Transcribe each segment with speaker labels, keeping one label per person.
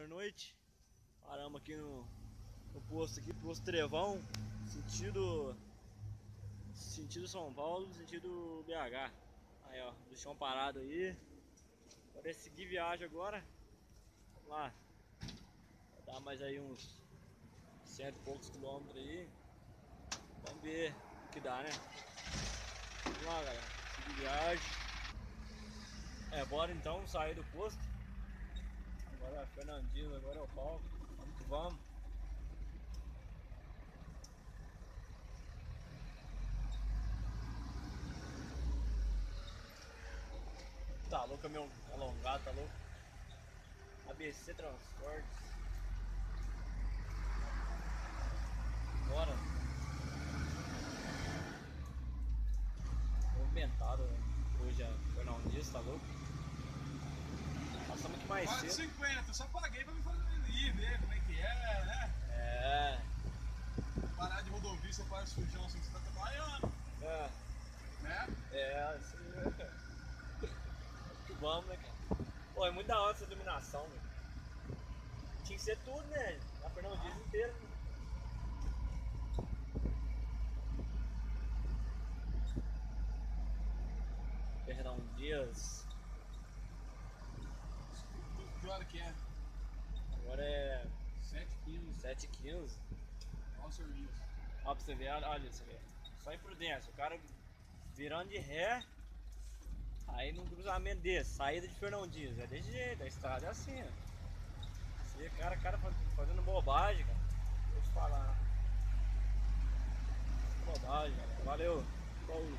Speaker 1: Pernoite, paramos aqui no posto aqui, posto Trevão, sentido São Paulo, sentido BH. Aí ó, do chão parado aí. Agora é seguir viagem agora. Vamos lá. Vai dar mais aí uns 100 e poucos quilômetros aí. Vamos ver o que dá, né? Vamos lá, galera. Seguir viagem. Bora então sair do posto. Agora é Fernandinho, agora é o palco. Vamos que vamos. Tá louco, caminhão alongado, tá louco. ABC Transportes. Bora. Movimentado hoje a Fernandinho, tá louco. Passamos aqui mais cedo.
Speaker 2: 4,50, só paguei pra me fazer ir, ver como é que é, né?
Speaker 1: É.
Speaker 2: Parar de rodovia, você faz sujão assim que você tá trabalhando.
Speaker 1: É.
Speaker 2: Né?
Speaker 1: É, assim. Que vamos, né, cara? Pô, é muito da hora essa iluminação, velho. Tinha que ser tudo, né? Na Fernandinho inteira. Né? Fernandinhas.
Speaker 2: Que hora que é?
Speaker 1: Agora é
Speaker 2: 7h15.
Speaker 1: 7h15.
Speaker 2: Olha o serviço.
Speaker 1: Ó, pra você ver, olha isso aqui. Só imprudência. O cara virando de ré. Aí num cruzamento desse, saída de Fernandinhos. É desse jeito, a estrada é assim, ó. Você, cara fazendo bobagem, cara. Vou te falar. Bobagem, cara. Valeu. Falou.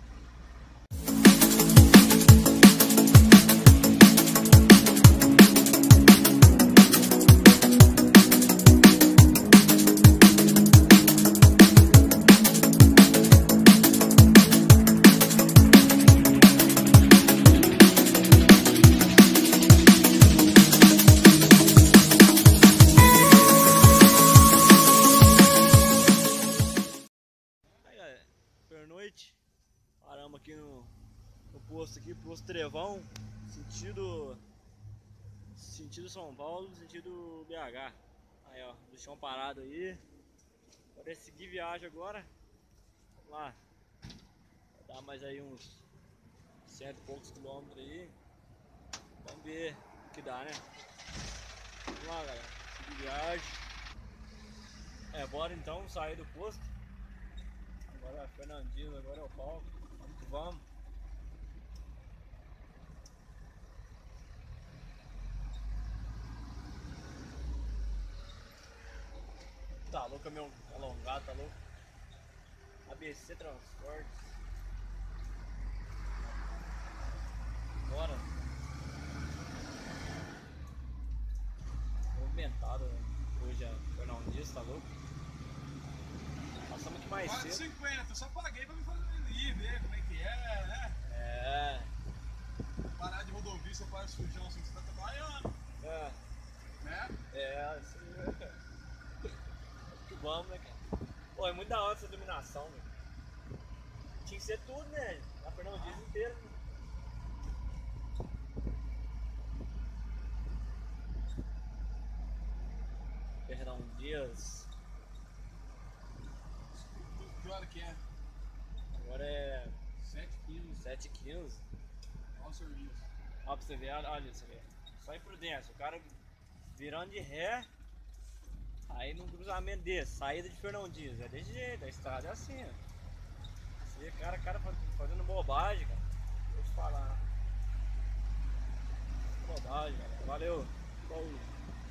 Speaker 1: Pernoite, paramos aqui no posto aqui, posto Trevão, sentido São Paulo, sentido BH. Aí ó, do chão parado aí. Agora é seguir viagem agora. Vamos lá. Vai dar mais aí uns 100 e poucos quilômetros aí. Vamos ver o que dá, né? Vamos lá, galera. Seguir viagem. Bora então sair do posto. Agora é Fernandinho, agora é o palco. Vamos que vamos. Tá louco, caminhão alongado, tá louco. ABC Transportes. Bora. Movimentado hoje a Fernandinho, tá louco. Passamos aqui mais cedo.
Speaker 2: 4,50, só paguei pra me fazer ir, ver como é que é, né?
Speaker 1: É.
Speaker 2: Parar de rodovia, você faz sujão assim que você tá trabalhando.
Speaker 1: É.
Speaker 2: Né?
Speaker 1: É, assim. Que vamos, né, cara? Pô, é muito da hora essa iluminação, velho. Tinha que ser tudo, né? Na Fernandinho inteira. Né? Fernandinhas.
Speaker 2: Que hora que é?
Speaker 1: Agora é
Speaker 2: 7h15.
Speaker 1: 7h15.
Speaker 2: Olha o serviço.
Speaker 1: Ó, pra você ver, olha isso aqui. Só imprudência. O cara virando de ré. Aí num cruzamento desse, saída de Fernandinhos. É desse jeito, a estrada é assim, ó. Você, cara fazendo bobagem, cara. Vou te falar. Bobagem, cara. Valeu. Falou.